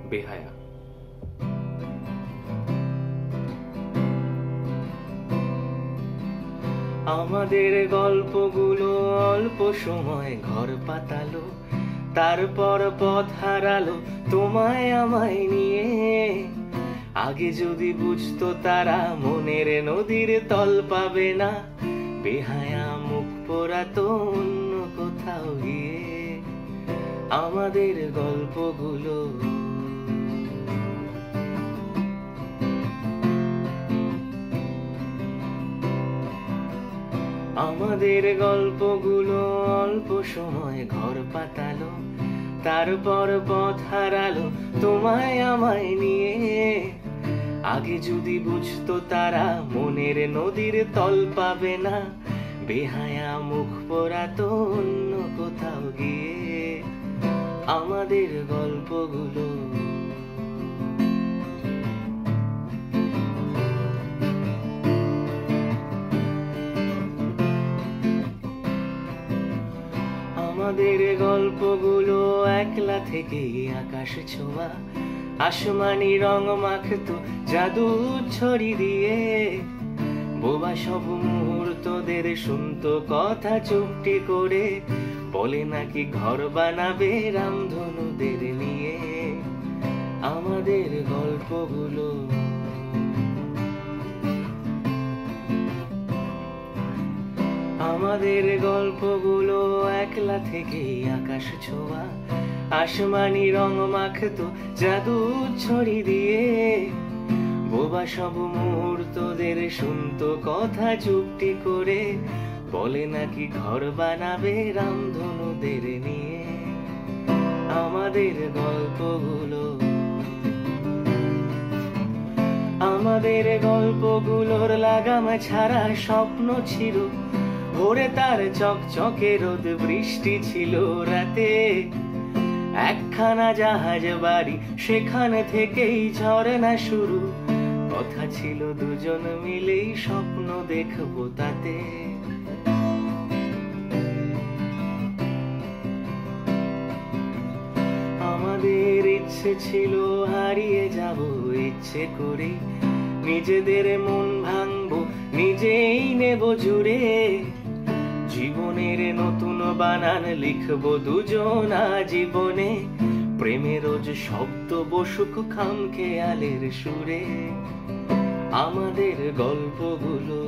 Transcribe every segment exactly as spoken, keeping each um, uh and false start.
বেহায়া। আমাদের গল্পগুলো অল্প সময় ঘর পাতালো, তারপর পথ হারালো তোমায় আমায় নিয়ে। আগে যদি বুঝতো তারা মনের নদীর তল পাবে না, বেহায়া মুখ পোড়াতো অন্য কোথাও গিয়ে। আমাদের গল্পগুলো আমাদের গল্পগুলো অল্প সময় ঘর পাতালো, তারপর পথ হারালো তোমায় আমায় নিয়ে। আগে যদি বুঝতো তারা মনের নদীর তল পাবে না, বেহায়া মুখ পোড়াতো অন্য কোথাও গিয়ে। আমাদের গল্পগুলো আমাদের গল্পগুলো একলা থেকে আকাশ ছোঁয়া, আসমানি রং মাখতো জাদু ছড়ি দিয়ে। বোবা সব মুহূর্তদের শুনতো কথা চুপটি করে, বলে নাকি ঘর বানাবে রামধনুদের নিয়ে। আমাদের গল্পগুলো আমাদের গল্পগুলো একলা থেকে আকাশ ছোঁয়া, আসমানি রং মাখতো জাদু ছড়ি দিয়ে। বোবা সব মুহূর্তদের শুনতো কথা চুপটি করে, বলে নাকি ঘর বানাবে রামধনুদের নিয়ে। আমাদের গল্পগুলো আমাদের গল্পগুলোর লাগাম ছাড়া স্বপ্ন ছিল ভোরে, তার চকচকে রোদ বৃষ্টি ছিল রাতে। একখানা জাহাজ বাড়ি সেখান থেকেই ঝর্ণা শুরু, কথা ছিল দুজন মিলেই স্বপ্ন দেখবো তাতে। আমাদের ইচ্ছে ছিল হারিয়ে যাব ইচ্ছে করে, নিজেদের মন ভাঙবো নিজেই নেব জুড়ে। জীবনের নতুন বানান লিখবো দুজনা জীবনে, প্রেমের রোজ শব্দ বসুক খাম খেয়ালের সুরে। আমাদের গল্পগুলো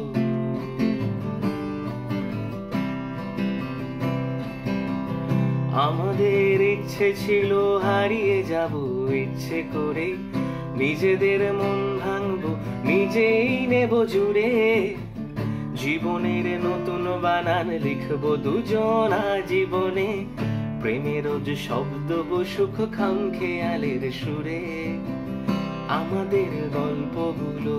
আমাদের ইচ্ছে ছিল হারিয়ে যাব ইচ্ছে করে, নিজেদের মন ভাঙবো নিজেই নেব জুড়ে। জীবনের নতুন বানান লিখবো দুজনা জীবনে, প্রেমের রোজ শব্দ বসুক খাম খেয়ালের সুরে। আমাদের গল্পগুলো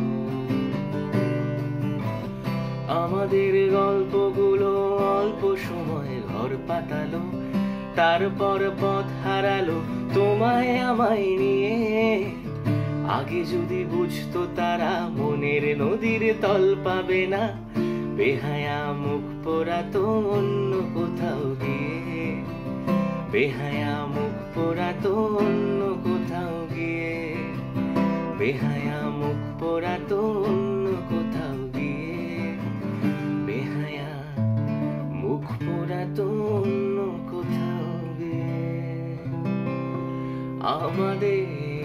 আমাদের গল্পগুলো অল্প সময় ঘর পাতালো, তারপর পথ হারালো তোমায় আমায় নিয়ে। আগে যদি বুঝতো তারা মনের নদীর তল পাবে না, বেহায়া মুখ পোড়াতো অন্য কোথাও গিয়ে। বেহায়া মুখ পোড়াতো অন্য কোথাও গিয়ে। বেহায়া মুখ পোড়াতো অন্য কোথাও গিয়ে। বেহায়া মুখ পোড়াতো অন্য কোথাও গিয়ে। আমাদের